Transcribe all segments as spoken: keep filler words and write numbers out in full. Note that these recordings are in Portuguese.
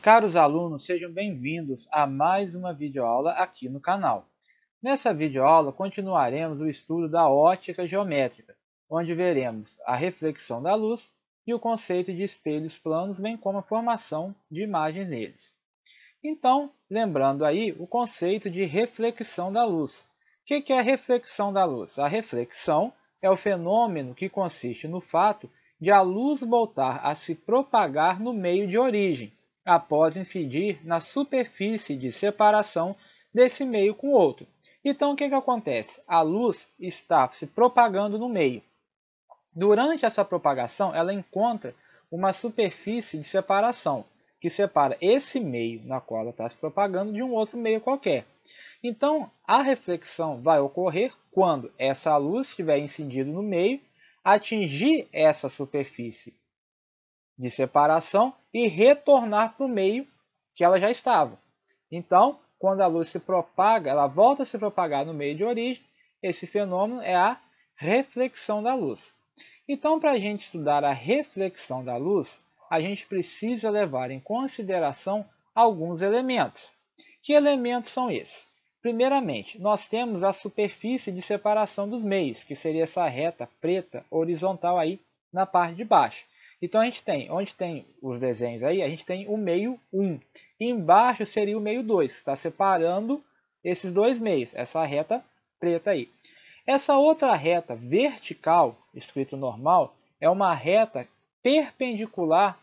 Caros alunos, sejam bem-vindos a mais uma videoaula aqui no canal. Nessa videoaula, continuaremos o estudo da ótica geométrica, onde veremos a reflexão da luz e o conceito de espelhos planos, bem como a formação de imagens neles. Então, lembrando aí o conceito de reflexão da luz. O que é a reflexão da luz? A reflexão é o fenômeno que consiste no fato de a luz voltar a se propagar no meio de origem, após incidir na superfície de separação desse meio com o outro. Então, o que, que acontece? A luz está se propagando no meio. Durante essa propagação, ela encontra uma superfície de separação, que separa esse meio na qual ela está se propagando de um outro meio qualquer. Então, a reflexão vai ocorrer quando essa luz estiver incidindo no meio, atingir essa superfície de separação e retornar para o meio que ela já estava. Então, quando a luz se propaga, ela volta a se propagar no meio de origem, esse fenômeno é a reflexão da luz. Então, para a gente estudar a reflexão da luz, a gente precisa levar em consideração alguns elementos. Que elementos são esses? Primeiramente, nós temos a superfície de separação dos meios, que seria essa reta preta horizontal aí na parte de baixo. Então, a gente tem, onde tem os desenhos aí, a gente tem o meio um. E embaixo seria o meio dois, que está separando esses dois meios, essa reta preta aí. Essa outra reta vertical, escrito normal, é uma reta perpendicular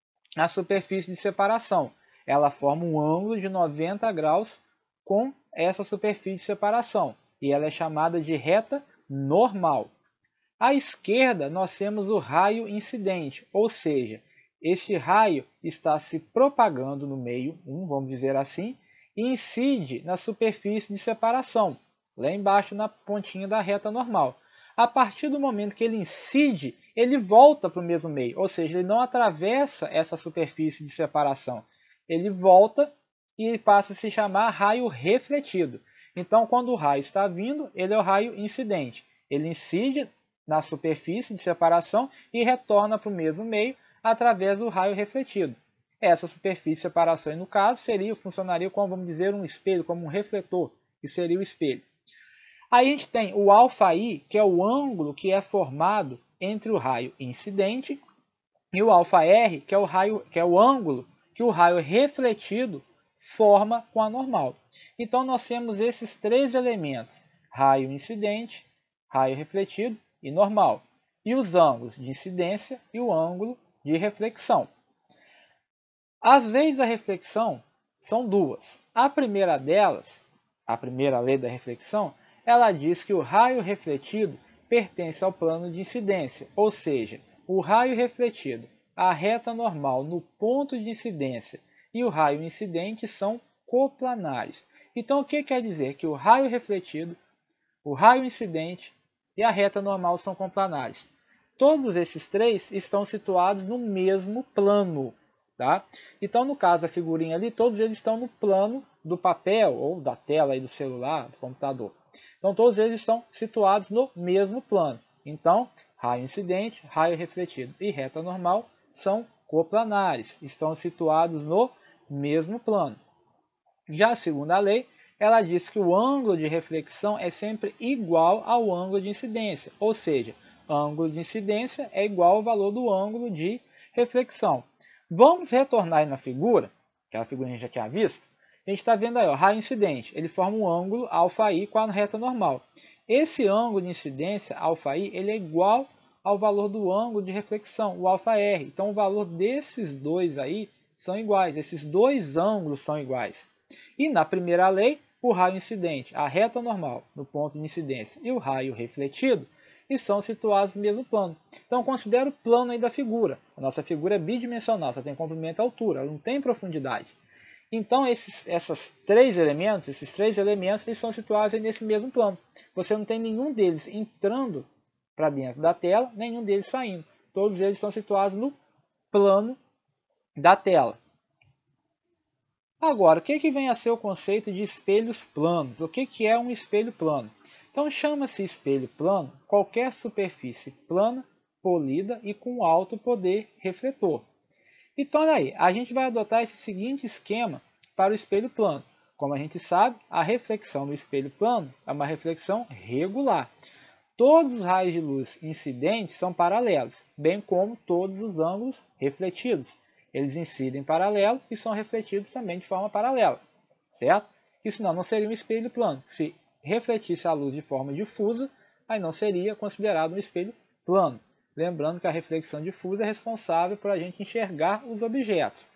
à superfície de separação. Ela forma um ângulo de noventa graus com essa superfície de separação, e ela é chamada de reta normal. À esquerda, nós temos o raio incidente, ou seja, este raio está se propagando no meio um, vamos dizer assim, e incide na superfície de separação, lá embaixo na pontinha da reta normal. A partir do momento que ele incide, ele volta para o mesmo meio, ou seja, ele não atravessa essa superfície de separação. Ele volta e passa a se chamar raio refletido. Então, quando o raio está vindo, ele é o raio incidente. Ele incide na superfície de separação e retorna para o mesmo meio através do raio refletido. Essa superfície de separação, no caso, seria, funcionaria como, vamos dizer, um espelho, como um refletor, que seria o espelho. Aí a gente tem o alfa-I, que é o ângulo que é formado entre o raio incidente, e o alfa-R, que é o raio, que é o ângulo que o raio refletido forma com a normal. Então, nós temos esses três elementos, raio incidente, raio refletido e normal, e os ângulos de incidência e o ângulo de reflexão. As leis da reflexão são duas. A primeira delas, a primeira lei da reflexão, ela diz que o raio refletido pertence ao plano de incidência, ou seja, o raio refletido, a reta normal no ponto de incidência e o raio incidente são coplanares. Então, o que quer dizer? Que o raio refletido, o raio incidente e a reta normal são coplanares. Todos esses três estão situados no mesmo plano. Tá? Então, no caso da figurinha ali, todos eles estão no plano do papel ou da tela aí do celular, do computador. Então, todos eles estão situados no mesmo plano. Então, raio incidente, raio refletido e reta normal são coplanares, estão situados no mesmo plano. Já a segunda lei, ela diz que o ângulo de reflexão é sempre igual ao ângulo de incidência, ou seja, o ângulo de incidência é igual ao valor do ângulo de reflexão. Vamos retornar aí na figura, aquela figura que a gente já tinha visto. A gente está vendo aí, ó, raio incidente, ele forma um ângulo alfa-I com a reta normal. Esse ângulo de incidência, alfa-I, ele é igual ao valor do ângulo de reflexão, o alfa-R. Então, o valor desses dois aí são iguais, esses dois ângulos são iguais. E na primeira lei, o raio incidente, a reta normal no ponto de incidência e o raio refletido estão situados no mesmo plano. Então, considere o plano aí da figura. A nossa figura é bidimensional, só tem comprimento e altura, ela não tem profundidade. Então, esses esses três elementos, esses três elementos, eles são situados aí nesse mesmo plano. Você não tem nenhum deles entrando para dentro da tela, nenhum deles saindo. Todos eles são situados no plano da tela. Agora, o que, que vem a ser o conceito de espelhos planos? O que, que é um espelho plano? Então, chama-se espelho plano qualquer superfície plana, polida e com alto poder refletor. Então, olha aí, a gente vai adotar esse seguinte esquema para o espelho plano. Como a gente sabe, a reflexão do espelho plano é uma reflexão regular. Todos os raios de luz incidentes são paralelos, bem como todos os ângulos refletidos. Eles incidem em paralelo e são refletidos também de forma paralela, certo? Isso não, não seria um espelho plano. Se refletisse a luz de forma difusa, aí não seria considerado um espelho plano. Lembrando que a reflexão difusa é responsável por a gente enxergar os objetos.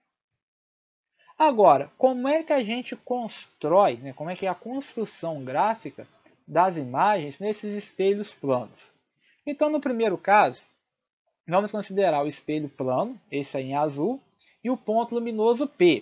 Agora, como é que a gente constrói, né, como é que é a construção gráfica das imagens nesses espelhos planos? Então, no primeiro caso, vamos considerar o espelho plano, esse aí em azul, e o ponto luminoso P,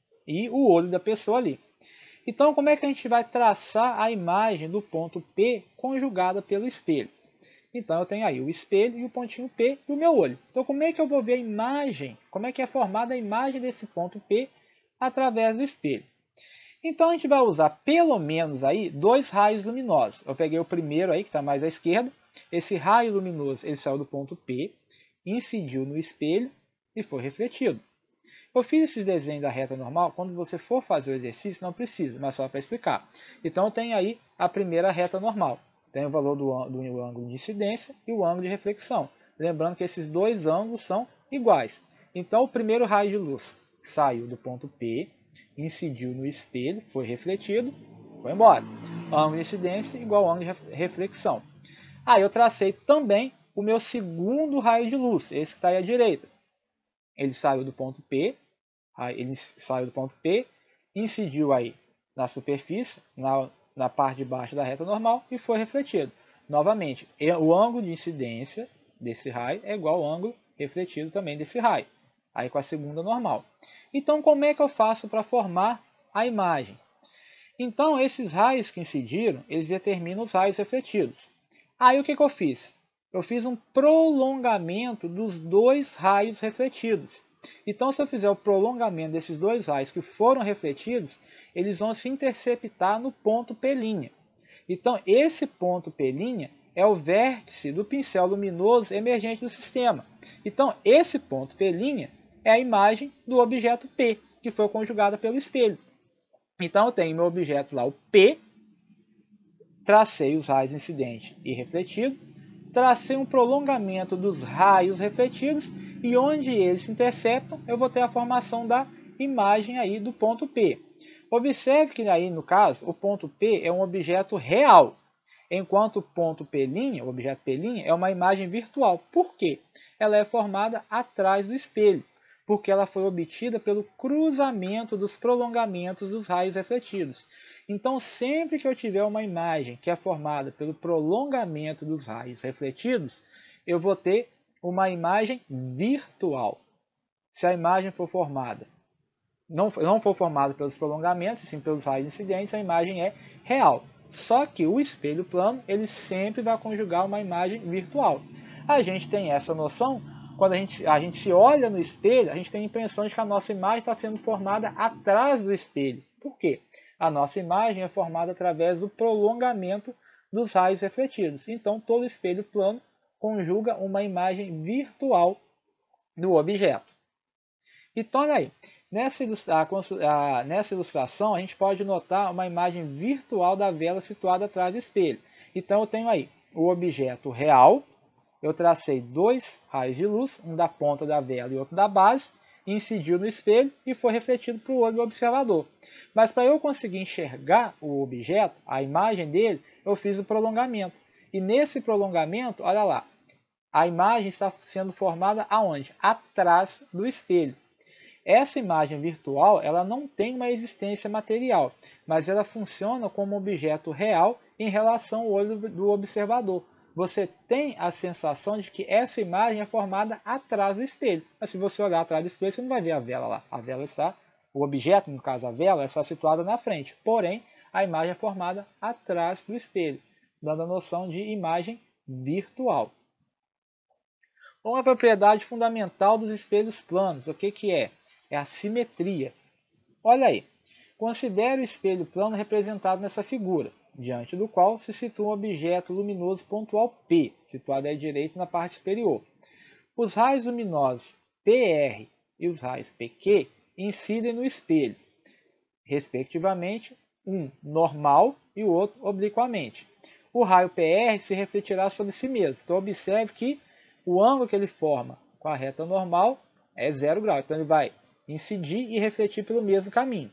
e o olho da pessoa ali. Então, como é que a gente vai traçar a imagem do ponto P conjugada pelo espelho? Então, eu tenho aí o espelho e o pontinho P e o meu olho. Então, como é que eu vou ver a imagem? Como é que é formada a imagem desse ponto P através do espelho? Então, a gente vai usar pelo menos aí dois raios luminosos. Eu peguei o primeiro aí, que está mais à esquerda. Esse raio luminoso ele saiu do ponto P, incidiu no espelho e foi refletido. Eu fiz esses desenhos da reta normal. Quando você for fazer o exercício, não precisa, mas só para explicar. Então, tem aí a primeira reta normal. Tem o valor do, do ângulo de incidência e o ângulo de reflexão. Lembrando que esses dois ângulos são iguais. Então, o primeiro raio de luz saiu do ponto P, incidiu no espelho, foi refletido, foi embora. Ângulo de incidência igual ao ângulo de reflexão. Aí eu tracei também o meu segundo raio de luz, esse que está aí à direita. Ele saiu do ponto P, ele saiu do ponto P, incidiu aí na superfície, na, na parte de baixo da reta normal e foi refletido. Novamente, o ângulo de incidência desse raio é igual ao ângulo refletido também desse raio, aí com a segunda normal. Então, como é que eu faço para formar a imagem? Então, esses raios que incidiram, eles determinam os raios refletidos. Aí, o que, que eu fiz? Eu fiz um prolongamento dos dois raios refletidos. Então, se eu fizer o prolongamento desses dois raios que foram refletidos, eles vão se interceptar no ponto P'. Então, esse ponto P' é o vértice do pincel luminoso emergente do sistema. Então, esse ponto P' é a imagem do objeto P, que foi conjugada pelo espelho. Então, eu tenho meu objeto lá, o P, tracei os raios incidentes e refletidos, tracei um prolongamento dos raios refletidos, e onde eles se interceptam, eu vou ter a formação da imagem aí do ponto P. Observe que aí, no caso, o ponto P é um objeto real, enquanto o ponto P', o objeto P', é uma imagem virtual. Por quê? Ela é formada atrás do espelho, porque ela foi obtida pelo cruzamento dos prolongamentos dos raios refletidos. Então, sempre que eu tiver uma imagem que é formada pelo prolongamento dos raios refletidos, eu vou ter uma imagem virtual. Se a imagem for formada, não, não for formada pelos prolongamentos, e sim pelos raios incidentes, a imagem é real. Só que o espelho plano, ele sempre vai conjugar uma imagem virtual. A gente tem essa noção quando a gente, a gente se olha no espelho, a gente tem a impressão de que a nossa imagem está sendo formada atrás do espelho. Por quê? A nossa imagem é formada através do prolongamento dos raios refletidos. Então, todo espelho plano conjuga uma imagem virtual do objeto. Então, olha aí, nessa, ilustra nessa ilustração, a gente pode notar uma imagem virtual da vela situada atrás do espelho. Então, eu tenho aí o objeto real. Eu tracei dois raios de luz, um da ponta da vela e outro da base, incidiu no espelho e foi refletido para o olho do observador. Mas para eu conseguir enxergar o objeto, a imagem dele, eu fiz o prolongamento. E nesse prolongamento, olha lá, a imagem está sendo formada aonde? Atrás do espelho. Essa imagem virtual, ela não tem uma existência material, mas ela funciona como um objeto real em relação ao olho do observador. Você tem a sensação de que essa imagem é formada atrás do espelho. Mas se você olhar atrás do espelho, você não vai ver a vela lá. A vela está, o objeto, no caso a vela, está situada na frente. Porém, a imagem é formada atrás do espelho, dando a noção de imagem virtual. Uma propriedade fundamental dos espelhos planos, o que, que é? É a simetria. Olha aí, considere o espelho plano representado nessa figura, diante do qual se situa um objeto luminoso pontual P, situado à direita na parte superior. Os raios luminosos P R e os raios P Q incidem no espelho, respectivamente, um normal e o outro obliquamente. O raio P R se refletirá sobre si mesmo. Então, observe que o ângulo que ele forma com a reta normal é zero grau. Então, ele vai incidir e refletir pelo mesmo caminho.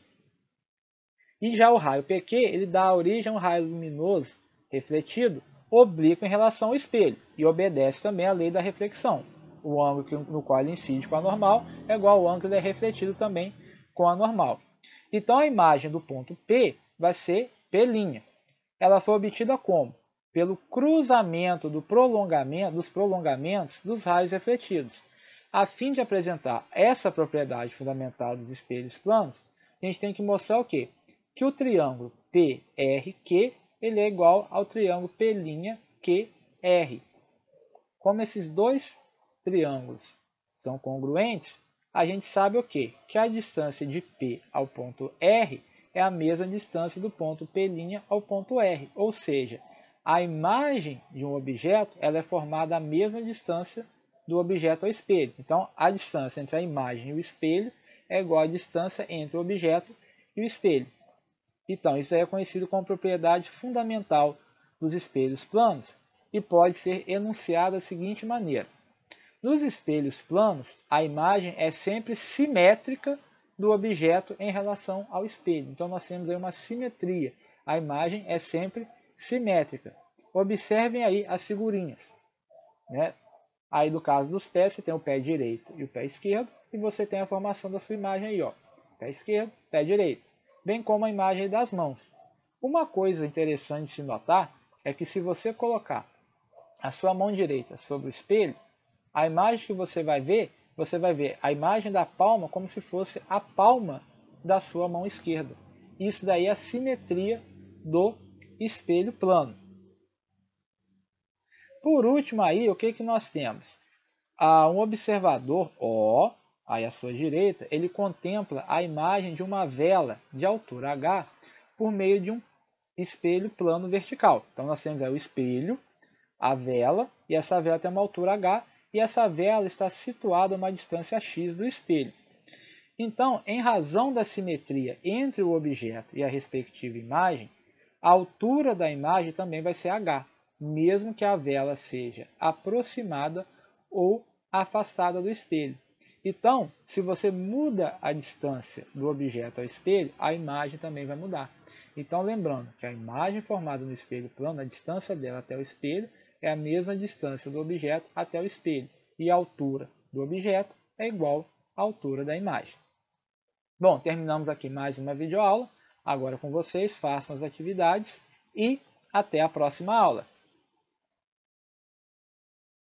E já o raio P Q, ele dá origem a um raio luminoso refletido oblíquo em relação ao espelho e obedece também à lei da reflexão. O ângulo no qual ele incide com a normal é igual ao ângulo que ele é refletido também com a normal. Então, a imagem do ponto P vai ser P'. Ela foi obtida como? Pelo cruzamento do prolongamento, dos prolongamentos dos raios refletidos. A fim de apresentar essa propriedade fundamental dos espelhos planos, a gente tem que mostrar o quê? Que o triângulo P R Q ele é igual ao triângulo P' R. Como esses dois triângulos são congruentes, a gente sabe o quê? Que a distância de P ao ponto R é a mesma distância do ponto P' ao ponto R, ou seja, a imagem de um objeto ela é formada à mesma distância do objeto ao espelho. Então, a distância entre a imagem e o espelho é igual à distância entre o objeto e o espelho. Então, isso aí é conhecido como propriedade fundamental dos espelhos planos e pode ser enunciado da seguinte maneira. Nos espelhos planos, a imagem é sempre simétrica do objeto em relação ao espelho. Então, nós temos aí uma simetria. A imagem é sempre simétrica. Observem aí as figurinhas. Né? Aí, no caso dos pés, você tem o pé direito e o pé esquerdo, e você tem a formação da sua imagem aí, ó. Pé esquerdo, pé direito. Bem como a imagem das mãos. Uma coisa interessante de se notar é que se você colocar a sua mão direita sobre o espelho, a imagem que você vai ver, você vai ver a imagem da palma como se fosse a palma da sua mão esquerda. Isso daí é a simetria do espelho plano. Por último aí, o que, que nós temos? Ah, um observador O, aí à sua direita, ele contempla a imagem de uma vela de altura H por meio de um espelho plano vertical. Então, nós temos aí o espelho, a vela, e essa vela tem uma altura H, e essa vela está situada a uma distância x do espelho. Então, em razão da simetria entre o objeto e a respectiva imagem, a altura da imagem também vai ser H, mesmo que a vela seja aproximada ou afastada do espelho. Então, se você muda a distância do objeto ao espelho, a imagem também vai mudar. Então, lembrando que a imagem formada no espelho plano, a distância dela até o espelho, é a mesma distância do objeto até o espelho. E a altura do objeto é igual à altura da imagem. Bom, terminamos aqui mais uma videoaula. Agora com vocês, façam as atividades e até a próxima aula.